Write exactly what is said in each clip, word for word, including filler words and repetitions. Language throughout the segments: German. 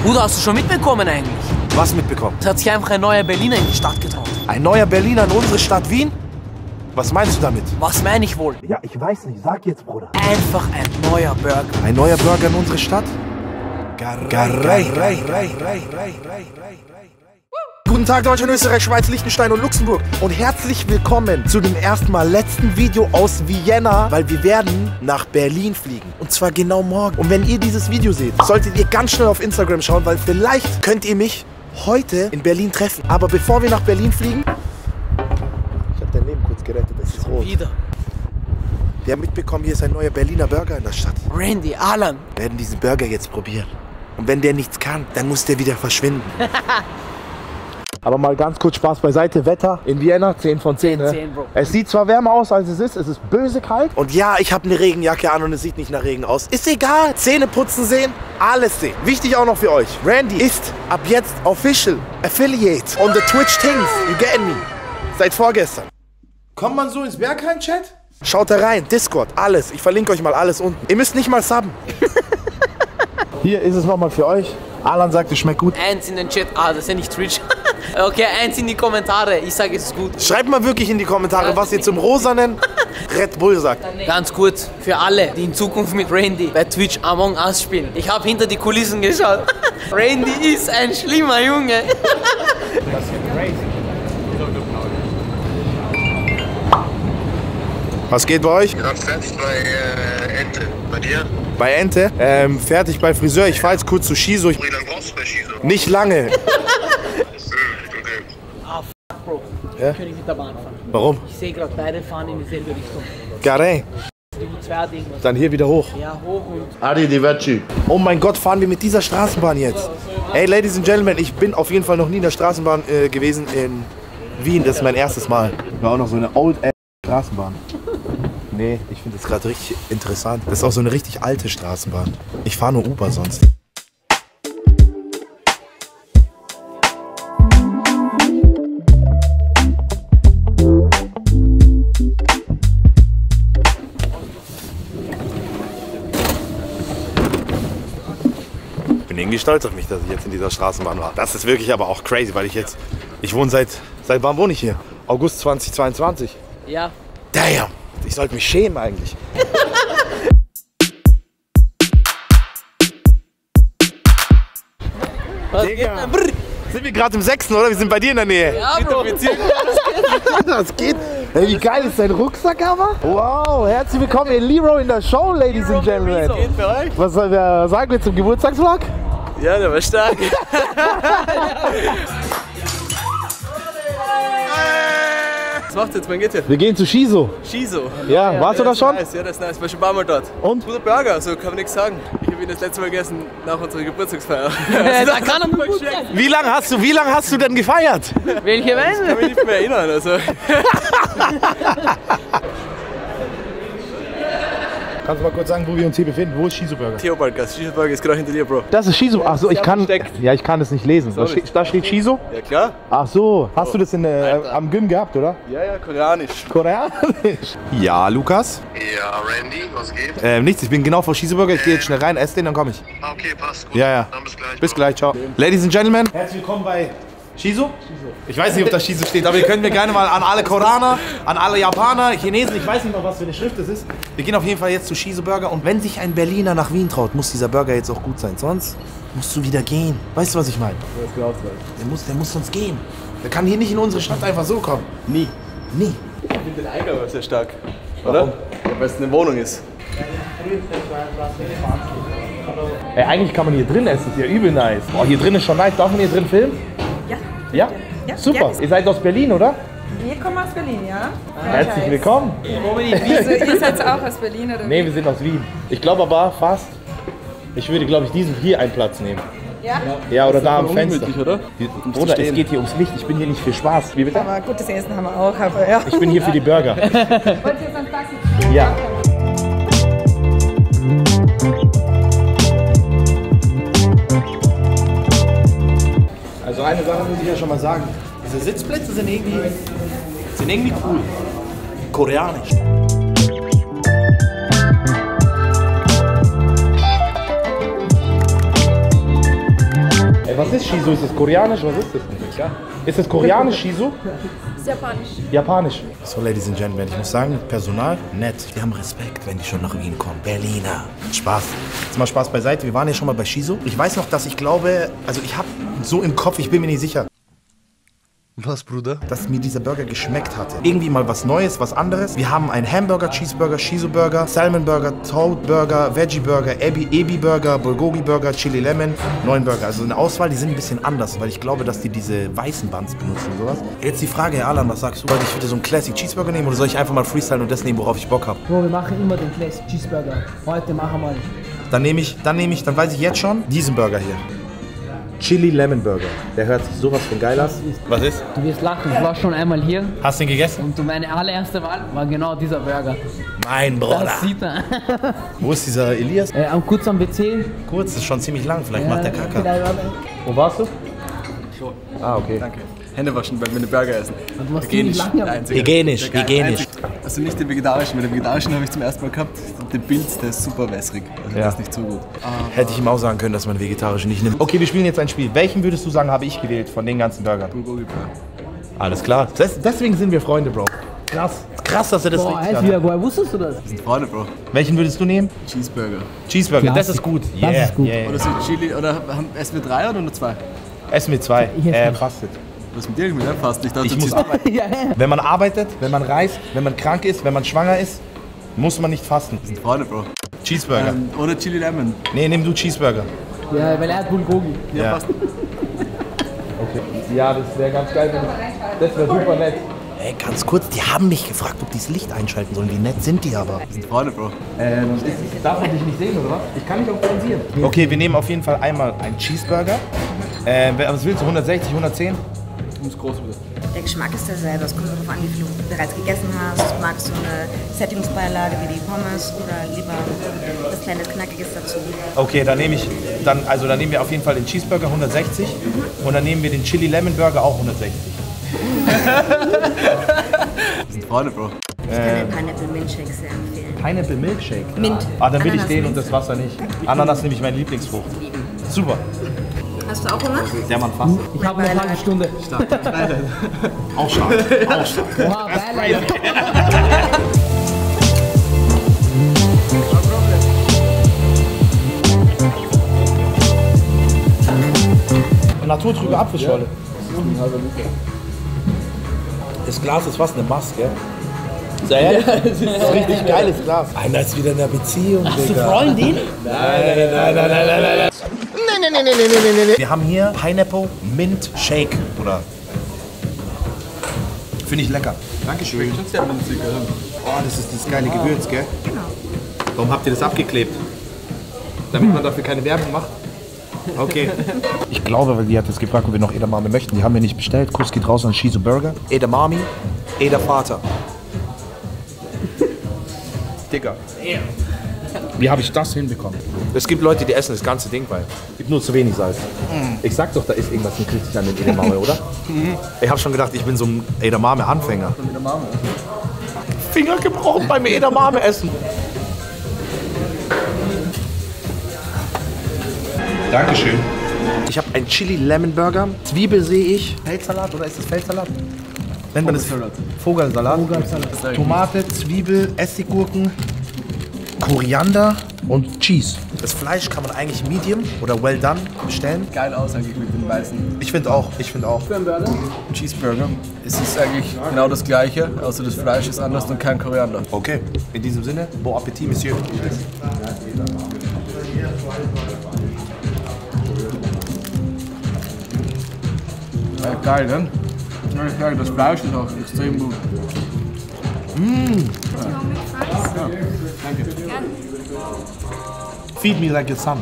Bruder, hast du schon mitbekommen eigentlich? Was mitbekommen? Es hat sich einfach ein neuer Berliner in die Stadt getraut. Ein neuer Berliner in unsere Stadt Wien? Was meinst du damit? Was meine ich wohl? Ja, ich weiß nicht. Sag jetzt, Bruder. Einfach ein neuer Burger. Ein neuer Burger in unsere Stadt? Garei. Guten Tag Deutschland, Österreich, Schweiz, Liechtenstein und Luxemburg und herzlich willkommen zu dem ersten Mal letzten Video aus Vienna, weil wir werden nach Berlin fliegen und zwar genau morgen. Und wenn ihr dieses Video seht, solltet ihr ganz schnell auf Instagram schauen, weil vielleicht könnt ihr mich heute in Berlin treffen. Aber bevor wir nach Berlin fliegen, ich habe dein Leben kurz gerettet, es ist rot. Wieder. Wir haben mitbekommen, hier ist ein neuer Berliner Burger in der Stadt. Randy, Alan. Wir werden diesen Burger jetzt probieren. Und wenn der nichts kann, dann muss der wieder verschwinden. Aber mal ganz kurz Spaß beiseite. Wetter in Vienna, zehn von zehn. Ne? zehn, Bro. Es sieht zwar wärmer aus, als es ist. Es ist böse kalt. Und ja, ich habe eine Regenjacke an und es sieht nicht nach Regen aus. Ist egal. Zähne putzen sehen, alles sehen. Wichtig auch noch für euch. Randy ist ab jetzt official affiliate on the Twitch things. You getting me? Seit vorgestern. Kommt man so ins Berghain-Chat? Schaut da rein. Discord, alles. Ich verlinke euch mal alles unten. Ihr müsst nicht mal subben. Hier ist es nochmal für euch. Alan sagt, es schmeckt gut. Eins in den Chat. Ah, das ist ja nicht Twitch. Okay, eins in die Kommentare. Ich sage, es ist gut. Schreibt mal wirklich in die Kommentare, was ihr zum rosanen Red Bull sagt. Ganz kurz, für alle, die in Zukunft mit Randy bei Twitch Among Us spielen. Ich habe hinter die Kulissen geschaut. Randy ist ein schlimmer Junge. Das ist ja crazy. Was geht bei euch? Gerade fertig bei äh, Ente. Bei dir? Bei Ente? Ähm, fertig bei Friseur. Ich fahr jetzt kurz zu Shiso. Wie lange brauchst du bei Shiso? Nicht lange. Okay. Ah, fuck, Bro. Ja? Ich kann nicht mit der Bahn fahren. Warum? Ich sehe gerade, beide fahren in dieselbe Richtung. Garei. Die zwei Dinge. Dann hier wieder hoch. Ja, hoch und... Adi Diverci. Oh mein Gott, fahren wir mit dieser Straßenbahn jetzt. Hey, Ladies and Gentlemen, ich bin auf jeden Fall noch nie in der Straßenbahn äh, gewesen in Wien. Das ist mein erstes Mal. War auch noch so eine old-ass Straßenbahn. Nee, ich finde das gerade richtig interessant. Das ist auch so eine richtig alte Straßenbahn. Ich fahre nur Uber sonst. Ich bin irgendwie stolz auf mich, dass ich jetzt in dieser Straßenbahn war. Das ist wirklich aber auch crazy, weil ich jetzt... Ich wohne seit... Seit wann wohne ich hier? August zweitausendzweiundzwanzig. Ja. Damn! Ich sollte mich schämen eigentlich. Was Digga. geht denn? Brr. Sind wir gerade im sechsten, oder? Wir sind bei dir in der Nähe. Ja, Bro. Das geht. Hey, wie geil ist dein Rucksack aber? Wow, herzlich willkommen in Leroy in der Show, Ladies and Gentlemen. Geht für euch? Was soll wir sagen wir zum Geburtstagsvlog? Ja, der war stark. Was macht jetzt? Wann geht's jetzt? Wir gehen zu Shiso. Shiso. Ja, warst du da das ist schon? Nice. Ja, das ist nice. Ich war schon ein paar Mal dort. Und? Guter Burger, so kann man nichts sagen. Ich habe ihn das letzte Mal gegessen nach unserer Geburtstagsfeier. Da kann er mal gut sein. Wie lange hast du, wie lange hast du denn gefeiert? Welche Ich kann Weise? mich nicht mehr erinnern. Also. Kannst du mal kurz sagen, wo wir uns hier befinden? Wo ist Shiso Burger? Theo Balkas, Shiso Burger ist genau hinter dir, Bro. Das ist Shiso. Ach so, ich kann. versteckt. Ja, ich kann es nicht lesen. Da, Sorry. steht, da steht Shiso. Ja klar. Ach so, hast du das in, äh, am Gym gehabt, oder? Ja, ja, koreanisch. Koreanisch. Ja, Lukas. Ja, Randy, was geht? Ähm, nichts, ich bin genau vor Shiso Burger. Ich gehe jetzt schnell rein, esse den, dann komme ich. Ah, okay, passt. Gut. Ja, ja. Dann bis gleich. Bis gleich, ciao. Ladies and Gentlemen. Herzlich willkommen bei Shiso. Ich weiß nicht, ob da Shiso steht, aber ihr könnt mir gerne mal an alle Koreaner, an alle Japaner, Chinesen, ich weiß nicht mal, was für eine Schrift das ist. Wir gehen auf jeden Fall jetzt zu Shiso Burger und wenn sich ein Berliner nach Wien traut, muss dieser Burger jetzt auch gut sein. Sonst musst du wieder gehen. Weißt du, was ich meine? Der muss, der muss sonst gehen. Der kann hier nicht in unsere Stadt einfach so kommen. Nie. Nie. Ich finde den Eingang sehr stark. Oder? Ja, weil es eine Wohnung ist. Ey, eigentlich kann man hier drin essen, ist ja übel nice. Boah, hier drin ist schon nice. Darf man hier drin filmen? Ja. Ja? Ja, Super. gerne. Ihr seid aus Berlin, oder? Wir kommen aus Berlin, ja? Herzlich willkommen. Also, ihr seid auch aus Berlin, oder? Nee, wir sind aus Wien. Ich glaube aber fast, ich würde, glaube ich, diesen hier einen Platz nehmen. Ja? Ja, oder da am Fenster. Unmöglich, oder? Wir- Bruder, es geht hier ums Licht. Ich bin hier nicht für Spaß. Wie bitte? Aber gutes Essen haben wir auch, aber ja. Ich bin hier für die Burger. Wollt ihr jetzt ein Taxi? Ja. Also eine Sache muss ich ja schon mal sagen. Diese Sitzplätze sind irgendwie, sind irgendwie cool. Koreanisch. Was ist Shiso? Ist das koreanisch? Was ist das? Ja. Ist das koreanisch, Shiso? Ist japanisch. Japanisch. So, Ladies and Gentlemen, ich muss sagen, Personal, nett. Wir haben Respekt, wenn die schon nach Wien kommen. Berliner. Spaß. Jetzt mal Spaß beiseite. Wir waren ja schon mal bei Shiso. Ich weiß noch, dass ich glaube, also ich habe so im Kopf, ich bin mir nicht sicher. Was, Bruder? Dass mir dieser Burger geschmeckt hatte. Irgendwie mal was Neues, was anderes. Wir haben einen Hamburger, Cheeseburger, Shiso Burger, Salmon Burger, Toad Burger, Veggie Burger, Ebi, Ebi Burger, Bulgogi Burger, Chili Lemon, neun Burger. Also eine Auswahl, die sind ein bisschen anders, weil ich glaube, dass die diese weißen Buns benutzen und sowas. Jetzt die Frage, Herr Alan, was sagst du? Soll ich wieder so einen Classic Cheeseburger nehmen oder soll ich einfach mal freestylen und das nehmen, worauf ich Bock habe? Bro, wir machen immer den Classic Cheeseburger. Heute machen wir. Dann nehme ich, dann nehme ich, dann weiß ich jetzt schon, diesen Burger hier. Chili Lemon Burger. Der hört sich sowas von geil an. Was ist? Du wirst lachen, ich war schon einmal hier. Hast du ihn gegessen? Und meine allererste Wahl war genau dieser Burger. Mein Bruder. Das sieht er. Wo ist dieser Elias? Äh, am kurz am W C. Kurz, das ist schon ziemlich lang. Vielleicht Ja, macht der Kacker. vielleicht war der- Wo warst du? Schon. Ah, okay. Danke. Hände waschen, weil wir eine Burger essen. Du warst ziemlich lange am- Einzige. Hygienisch, Der hygienisch. einzige. Also nicht den vegetarischen, weil den vegetarischen habe ich zum ersten Mal gehabt. Den Pilz, der ist super wässrig. Also Ja. das ist nicht so gut. Hätte ich ihm auch sagen können, dass man vegetarisch nicht nimmt. Okay, wir spielen jetzt ein Spiel. Welchen würdest du sagen, habe ich gewählt von den ganzen Burgern? Bulgogi Burger. Alles klar. Des deswegen sind wir Freunde, Bro. Krass. Krass, dass er das Boah, richtig Alter, hat. woher wusstest du das? Das sind Freunde, Bro. Welchen würdest du nehmen? Cheeseburger. Cheeseburger, das Klassik. ist gut. Das Yeah, ist gut. yeah. Oder so Chili, oder haben, essen wir drei oder nur zwei? Essen wir zwei. Ich esse Äh, nicht. fastet. Was ist mit dir gemacht? Fast nicht. Ich muss arbeiten. arbeiten. ja, ja. Wenn man arbeitet, wenn man reist, wenn man krank ist, wenn man schwanger ist, muss man nicht fasten. Das sind Freunde, Bro. Cheeseburger. Ähm, oder Chili Lemon. Nee, nimm du Cheeseburger. Ja, weil er hat Bulgogi. Ja, Ja. passt. Okay. Ja, das wäre ganz geil. Das wäre super nett. Ey, ganz kurz, die haben mich gefragt, ob die das Licht einschalten sollen. Wie nett sind die aber? Das sind Freunde, Bro. Ähm, darf man dich nicht sehen, oder was? Ich kann nicht auch zensieren. Okay, wir nehmen auf jeden Fall einmal einen Cheeseburger. Äh, was willst du? hundertsechzig, hundertzehn? Ums groß bitte. Der Geschmack ist derselbe. Es kommt darauf an, wie viel du bereits gegessen hast. Magst du eine Sättigungsbeilage wie die Pommes oder lieber was kleines Knackiges dazu? Okay, dann nehme ich, dann, also dann nehmen wir auf jeden Fall den Cheeseburger hundertsechzig und dann nehmen wir den Chili Lemon Burger auch hundertsechzig. Das sind Freunde, Bro. Ich kann den Pineapple Milkshake sehr empfehlen. Pineapple Milkshake. Mint. Ah, dann will ich Ananas den Mint. und das Wasser nicht. Ananas nehme ich meine Lieblingsfrucht. Super. Hast du auch Hunger? Der Mann fast. Ich habe eine halbe Stunde. Auch stark. Auch stark. Wow, geil, Alter. Naturtrübe Apfelschorle. Das Glas ist fast eine Maske. Sehr ehrlich? Das ist ein richtig geiles Glas. Einer ist wieder in der Beziehung, Hast du Freundin? Wir haben hier Pineapple Mint Shake, oder? Finde ich lecker. Dankeschön. Oh, das ist das geile Gewürz, gell? Genau. Warum habt ihr das abgeklebt? Damit man dafür keine Werbung macht? Okay. Ich glaube, weil die hat jetzt gefragt, ob wir noch Edamame möchten. Die haben wir nicht bestellt. Kuss geht raus an Shiso Burger. Edamame, Eda Vater. Digga. Wie habe ich das hinbekommen? Es gibt Leute, die essen das ganze Ding, weil es gibt nur zu wenig Salz. Ich sag doch, da ist irgendwas nicht richtig an den Edamame, oder? Ich habe schon gedacht, ich bin so ein Edamame-Anfänger. Finger gebrochen beim Edamame essen. Dankeschön. Ich habe einen Chili Lemon Burger. Zwiebel sehe ich. Feldsalat oder ist das Feldsalat? Nennt man das Vogelsalat? Vogelsalat. Tomate, Zwiebel, Essiggurken, Koriander und Cheese. Das Fleisch kann man eigentlich medium oder well done bestellen. Geil aus eigentlich mit den weißen Ich finde auch, ich finde auch. Cheeseburger. Es ist eigentlich genau das gleiche, außer das Fleisch ist anders und kein Koriander. Okay, in diesem Sinne, bon appétit, Monsieur. Ja, geil, ne? Ja, geil. Das Fleisch ist auch extrem gut. Feed me like your son.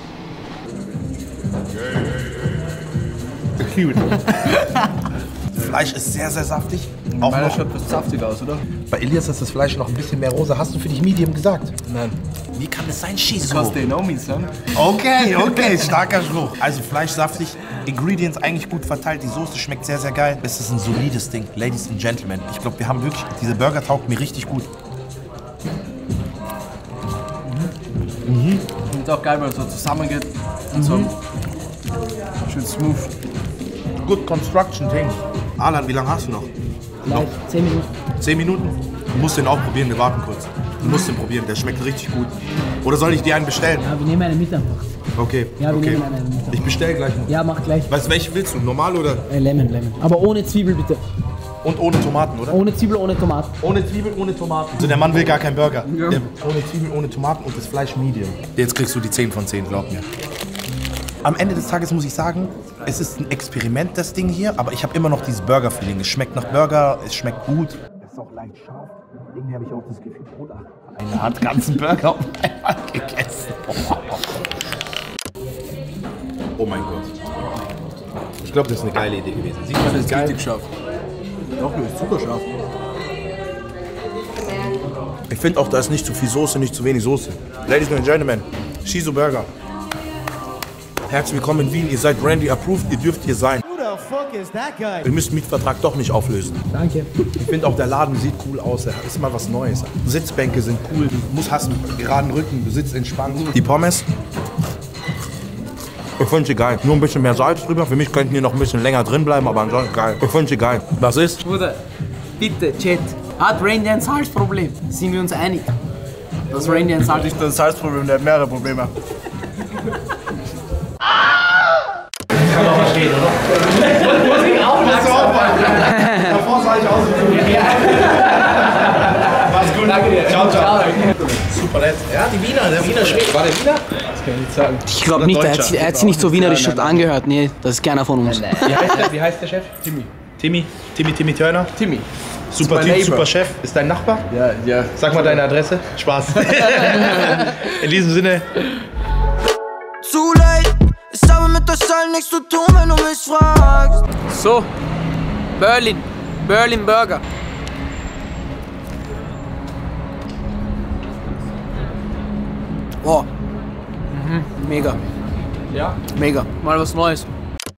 Cute. Das Fleisch ist sehr, sehr saftig. Auch Meiner noch, schaut etwas saftig aus, oder? bei Elias ist das Fleisch noch ein bisschen mehr rosa. Hast du für dich Medium gesagt? Nein. Wie kann es sein, Shiso? Because they know me, son. Okay, okay, starker Spruch. Also Fleisch saftig, Ingredients eigentlich gut verteilt, die Soße schmeckt sehr, sehr geil. Es ist ein solides Ding, Ladies and Gentlemen. Ich glaube, wir haben wirklich, diese Burger taugt mir richtig gut. Ich finde es auch geil, weil es so zusammengeht und so Schön smooth. Good construction thing. Alan, wie lange hast du noch? Gleich, zehn Minuten. Zehn Minuten? Du musst den auch probieren, wir warten kurz. Du musst den probieren, der schmeckt richtig gut. Oder soll ich dir einen bestellen? Ja, wir nehmen einen mit einfach. Okay, Ja, wir okay. nehmen einen mit. Ich bestell gleich noch. Ja, mach gleich. Weißt du, welche willst du? Normal oder? Äh, Lemon, Lemon. Aber ohne Zwiebel bitte. Und ohne Tomaten, oder? Ohne Zwiebel, ohne Tomaten. Ohne Zwiebel, ohne Tomaten. Also der Mann will gar keinen Burger. Ja. Der, ohne Zwiebel, ohne Tomaten und das Fleisch medium. Jetzt kriegst du die zehn von zehn, glaub mir. Am Ende des Tages muss ich sagen, es ist ein Experiment, das Ding hier, aber ich habe immer noch dieses Burger-Feeling. Es schmeckt nach Burger, es schmeckt gut. Es ist auch leicht scharf. Irgendwie habe ich auch das Gefühl, Bruder, einer hat ganzen Burger auf einmal gegessen. Oh mein Gott. Ich glaube, das ist eine geile Idee gewesen. Sieht man das geil? Richtig scharf. Doch, das ist super scharf. Ich finde auch, da ist nicht zu viel Soße, nicht zu wenig Soße. Ladies and Gentlemen, Shizo Burger. Herzlich willkommen in Wien. Ihr seid Randy approved, ihr dürft hier sein. Ihr müsst den Mietvertrag doch nicht auflösen. Danke. Ich finde auch, der Laden sieht cool aus. Er ist mal was Neues. Sitzbänke sind cool. Du musst, hast einen geraden Rücken, du sitzt entspannt. Die Pommes. Ich finde sie geil. Nur ein bisschen mehr Salz drüber. Für mich könnten die noch ein bisschen länger drin bleiben, aber ansonsten geil. Ich finde sie geil. Was ist? Bruder, bitte, Chat. Hat Randy ein Salzproblem? Sind wir uns einig? Dass Randy ein Salz... Nicht das Salzproblem, der hat mehrere Probleme. Kann man verstehen, oder? Muss ich auch lassen. Davor sah ich aus wie du. Mach's gut. Danke dir. Ciao, ciao. Super nett. Ja, die Wiener, der Wiener Schwede. War der Wiener? Das kann ich nicht sagen. Ich glaube nicht, er hat, er hat sich nicht so wienerisch angehört. Nee, das ist keiner von uns. Wie heißt der, Wie heißt der Chef? Timmy. Timmy? Timmy, Timmy Turner? Timmy. Super mein Typ, Neighbor. super Chef. Ist dein Nachbar? Ja, ja. Sag mal deine Adresse. Spaß. In diesem Sinne. Zu late. Ich habe mit euch allen nichts zu tun, wenn du mich fragst. So, Berlin. Berlin Burger. Oh. Mhm. Mega. Ja? Mega. Mal was Neues.